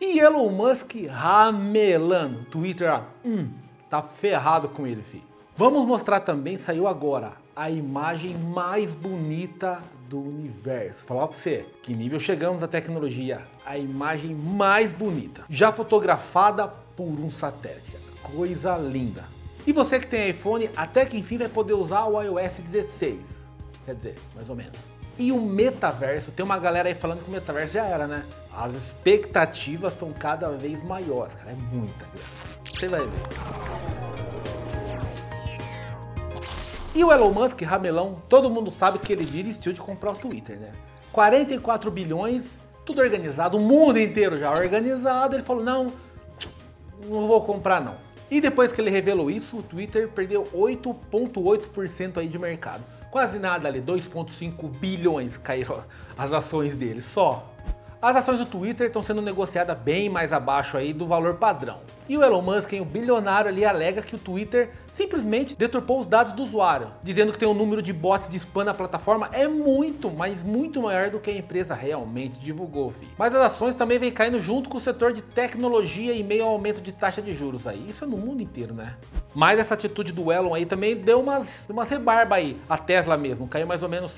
E Elon Musk ramelando. Twitter, tá ferrado com ele, filho. Vamos mostrar também, saiu agora, a imagem mais bonita do universo. Falar pra você, que nível chegamos a tecnologia. A imagem mais bonita. Já fotografada por um satélite. Coisa linda. E você que tem iPhone, até que enfim vai poder usar o iOS 16. Quer dizer, mais ou menos. E o metaverso, tem uma galera aí falando que o metaverso já era, né? As expectativas estão cada vez maiores, cara. É muita grana. Você vai ver. E o Elon Musk, ramelão, todo mundo sabe que ele desistiu de comprar o Twitter, né? 44 bilhões, tudo organizado, o mundo inteiro já organizado. Ele falou, não vou comprar não. E depois que ele revelou isso, o Twitter perdeu 8,8% aí de mercado. Quase nada ali, 2,5 bilhões caíram as ações dele, só. As ações do Twitter estão sendo negociadas bem mais abaixo aí do valor padrão. E o Elon Musk, o bilionário ali, alega que o Twitter simplesmente deturpou os dados do usuário, dizendo que tem um número de bots de spam na plataforma é muito, mas muito maior do que a empresa realmente divulgou, filho. Mas as ações também vêm caindo junto com o setor de tecnologia e meio ao aumento de taxa de juros aí. Isso é no mundo inteiro, né? Mas essa atitude do Elon aí também deu umas rebarba aí. A Tesla mesmo caiu mais ou menos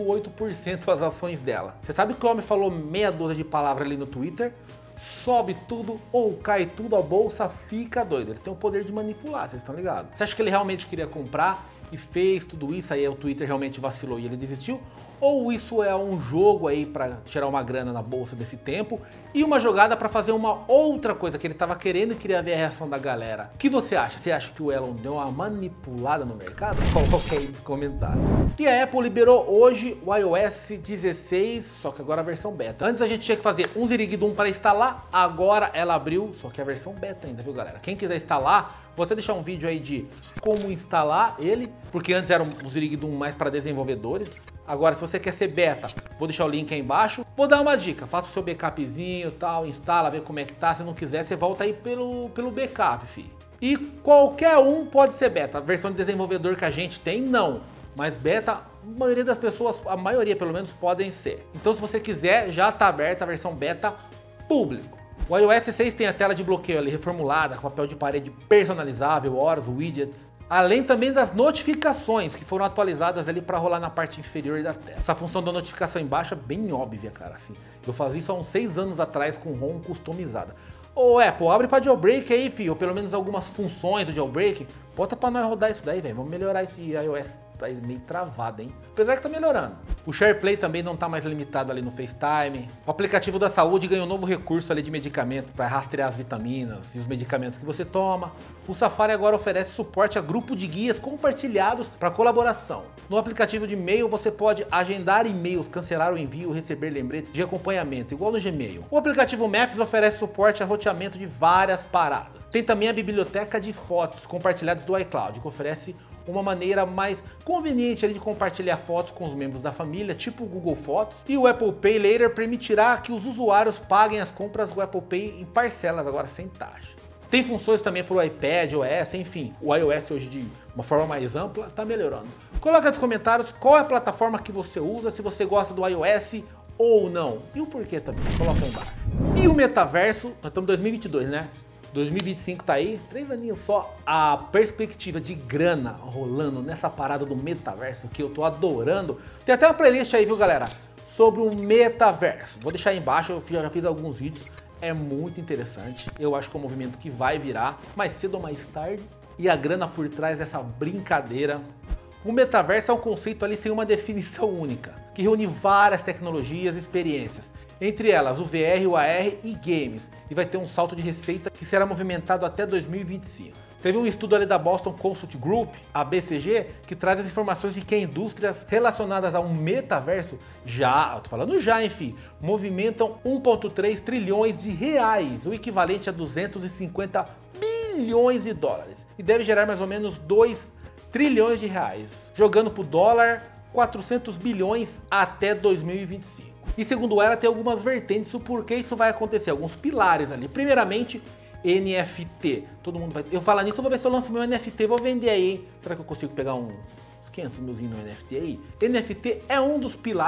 6,8% as ações dela. Você sabe que o homem falou meia dúzia de palavras ali no Twitter? Sobe tudo ou cai tudo, a bolsa fica doida. Ele tem o poder de manipular, vocês estão ligados? Você acha que ele realmente queria comprar e fez tudo isso, aí o Twitter realmente vacilou e ele desistiu? Ou isso é um jogo aí para tirar uma grana na bolsa desse tempo e uma jogada para fazer uma outra coisa que ele estava querendo e queria ver a reação da galera? O que você acha? Você acha que o Elon deu uma manipulada no mercado? Coloque aí nos comentários. E a Apple liberou hoje o iOS 16, só que agora a versão beta. Antes a gente tinha que fazer um ziriguidum para instalar, agora ela abriu, só que a versão beta ainda, viu galera? Quem quiser instalar, vou até deixar um vídeo aí de como instalar ele, porque antes era um ziriguidum mais para desenvolvedores. Agora, se você quer ser beta, vou deixar o link aí embaixo. Vou dar uma dica, faça o seu backupzinho e tal, instala, vê como é que tá. Se não quiser, você volta aí pelo backup, filho. E qualquer um pode ser beta. A versão de desenvolvedor que a gente tem, não. Mas beta, a maioria das pessoas, a maioria pelo menos, podem ser. Então, se você quiser, já tá aberta a versão beta público. O iOS 6 tem a tela de bloqueio ali reformulada, com papel de parede personalizável, horas, widgets. Além também das notificações que foram atualizadas ali para rolar na parte inferior da tela. Essa função da notificação embaixo é bem óbvia, cara. Assim, eu fazia isso há uns 6 anos atrás com ROM customizada. Ô Apple, abre para jailbreak aí, filho. Ou pelo menos algumas funções do jailbreak. Bota para nós rodar isso daí, velho. Vamos melhorar esse iOS. Tá meio travado, hein? Apesar que tá melhorando. O SharePlay também não tá mais limitado ali no FaceTime. O aplicativo da saúde ganhou um novo recurso ali de medicamento para rastrear as vitaminas e os medicamentos que você toma. O Safari agora oferece suporte a grupo de guias compartilhados para colaboração. No aplicativo de e-mail você pode agendar e-mails, cancelar o envio, receber lembretes de acompanhamento, igual no Gmail. O aplicativo Maps oferece suporte a roteamento de várias paradas. Tem também a biblioteca de fotos compartilhadas do iCloud, que oferece uma maneira mais conveniente ali de compartilhar fotos com os membros da família, tipo o Google Fotos. E o Apple Pay Later permitirá que os usuários paguem as compras do Apple Pay em parcelas, agora sem taxa. Tem funções também para o iPad, OS, enfim, o iOS hoje de uma forma mais ampla está melhorando. Coloca nos comentários qual é a plataforma que você usa, se você gosta do iOS ou não. E o porquê também, coloca aí embaixo. E o metaverso, nós estamos em 2022, né? 2025 tá aí, 3 aninhos só. A perspectiva de grana rolando nessa parada do metaverso que eu tô adorando. Tem até uma playlist aí, viu galera, sobre o metaverso. Vou deixar aí embaixo, eu já fiz alguns vídeos. É muito interessante, eu acho que é um movimento que vai virar mais cedo ou mais tarde. E a grana por trás dessa brincadeira. O metaverso é um conceito ali sem uma definição única, que reúne várias tecnologias e experiências, entre elas o VR, o AR e games, e vai ter um salto de receita que será movimentado até 2025. Teve um estudo ali da Boston Consult Group, a BCG, que traz as informações de que indústrias relacionadas ao metaverso eu tô falando já, enfim, movimentam 1,3 trilhões de reais, o equivalente a 250 bilhões de dólares, e deve gerar mais ou menos 2 trilhões de reais, jogando pro dólar 400 bilhões até 2025. E segundo ela, tem algumas vertentes do porquê isso vai acontecer, alguns pilares ali. Primeiramente, NFT. Todo mundo vai... Eu falar nisso, eu vou ver se eu lanço meu NFT, vou vender aí, hein? Será que eu consigo pegar uns 500 milzinho no NFT aí? NFT é um dos pilares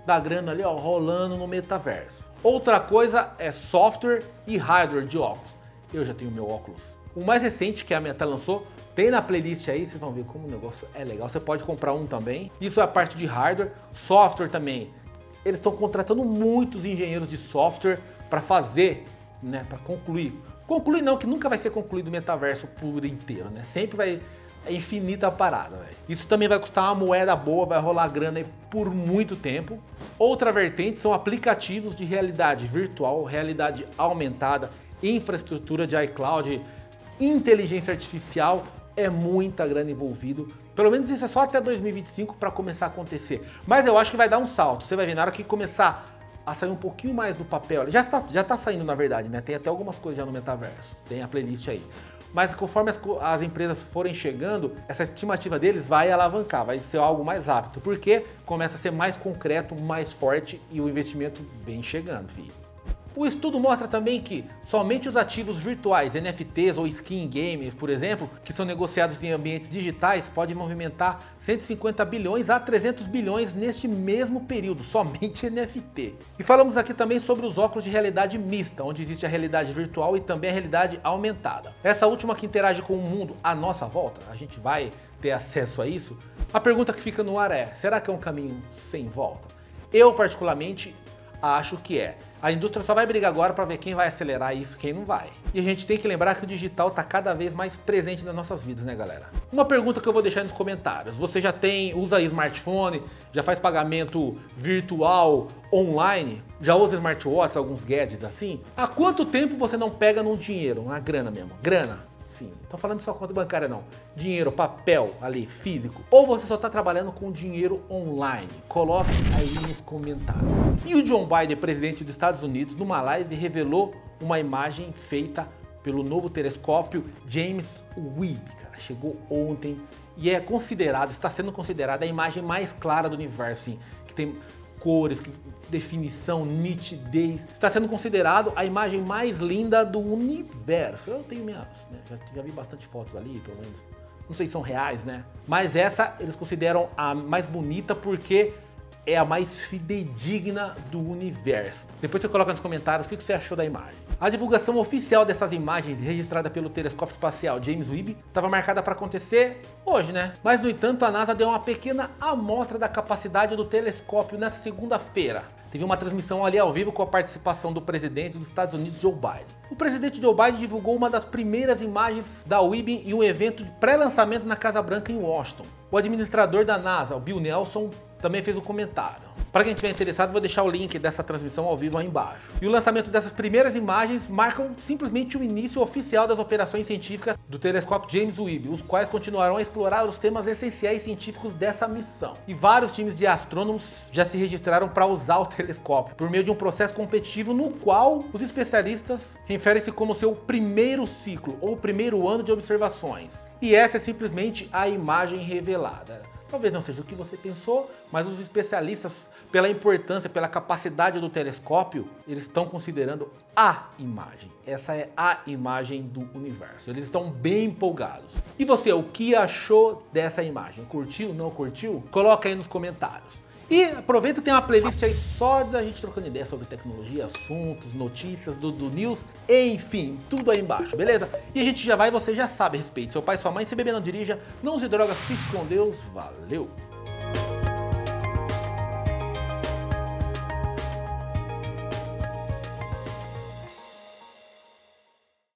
da grana ali, ó, rolando no metaverso. Outra coisa é software e hardware de óculos. Eu já tenho meu óculos. O mais recente que a Meta lançou, tem na playlist aí, vocês vão ver como o negócio é legal. Você pode comprar um também. Isso é a parte de hardware. Software também. Eles estão contratando muitos engenheiros de software para fazer, né, para concluir. Concluir não, que nunca vai ser concluído o metaverso por inteiro, né? Sempre vai... É infinita a parada, velho. Isso também vai custar uma moeda boa, vai rolar grana aí por muito tempo. Outra vertente são aplicativos de realidade virtual, realidade aumentada, infraestrutura de iCloud, inteligência artificial, é muita grana envolvido. Pelo menos isso é só até 2025 para começar a acontecer. Mas eu acho que vai dar um salto. Você vai ver na hora que começar a sair um pouquinho mais do papel. Já tá saindo na verdade, né? Tem até algumas coisas já no metaverso. Tem a playlist aí. Mas conforme as empresas forem chegando, essa estimativa deles vai alavancar, vai ser algo mais rápido, porque começa a ser mais concreto, mais forte e o investimento vem chegando, filho. O estudo mostra também que somente os ativos virtuais, NFTs ou skin games, por exemplo, que são negociados em ambientes digitais, podem movimentar 150 bilhões a 300 bilhões neste mesmo período, somente NFT. E falamos aqui também sobre os óculos de realidade mista, onde existe a realidade virtual e também a realidade aumentada. Essa última que interage com o mundo à nossa volta, a gente vai ter acesso a isso? A pergunta que fica no ar é, será que é um caminho sem volta? Eu particularmente acho que é. A indústria só vai brigar agora para ver quem vai acelerar isso e quem não vai. E a gente tem que lembrar que o digital está cada vez mais presente nas nossas vidas, né, galera? Uma pergunta que eu vou deixar aí nos comentários. Você já usa aí smartphone, já faz pagamento virtual, online, já usa smartwatch, alguns gadgets assim? Há quanto tempo você não pega no dinheiro, na grana mesmo? Grana. Sim, não tô falando só conta bancária não. Dinheiro, papel ali, físico. Ou você só tá trabalhando com dinheiro online? Coloque aí nos comentários. E o John Biden, presidente dos Estados Unidos, numa live revelou uma imagem feita pelo novo telescópio James Webb, cara. Chegou ontem e está sendo considerada a imagem mais clara do universo, assim, que tem cores, definição, nitidez. Está sendo considerado a imagem mais linda do universo. Eu tenho minhas, né? Já vi bastante fotos ali, pelo menos. Não sei se são reais, né? Mas essa eles consideram a mais bonita porque é a mais fidedigna do universo. Depois você coloca nos comentários o que você achou da imagem. A divulgação oficial dessas imagens, registrada pelo telescópio espacial James Webb, estava marcada para acontecer hoje, né? Mas, no entanto, a NASA deu uma pequena amostra da capacidade do telescópio nessa segunda-feira. Teve uma transmissão ali ao vivo com a participação do presidente dos Estados Unidos, Joe Biden. O presidente Joe Biden divulgou uma das primeiras imagens da Webb em um evento de pré-lançamento na Casa Branca em Washington. O administrador da NASA, o Bill Nelson, também fez um comentário. Para quem estiver interessado, vou deixar o link dessa transmissão ao vivo aí embaixo. E o lançamento dessas primeiras imagens marcam simplesmente o início oficial das operações científicas do telescópio James Webb, os quais continuarão a explorar os temas essenciais científicos dessa missão. E vários times de astrônomos já se registraram para usar o telescópio, por meio de um processo competitivo no qual os especialistas referem-se como seu primeiro ciclo, ou primeiro ano de observações. E essa é simplesmente a imagem revelada. Talvez não seja o que você pensou, mas os especialistas, pela importância, pela capacidade do telescópio, eles estão considerando a imagem. Essa é a imagem do universo. Eles estão bem empolgados. E você, o que achou dessa imagem? Curtiu, não curtiu? Coloca aí nos comentários. E aproveita, tem uma playlist aí só da gente trocando ideia sobre tecnologia, assuntos, notícias, do news, enfim, tudo aí embaixo, beleza? E a gente já vai, você já sabe a respeito. Seu pai e sua mãe, se beber não dirija, não use drogas, fique com Deus, valeu!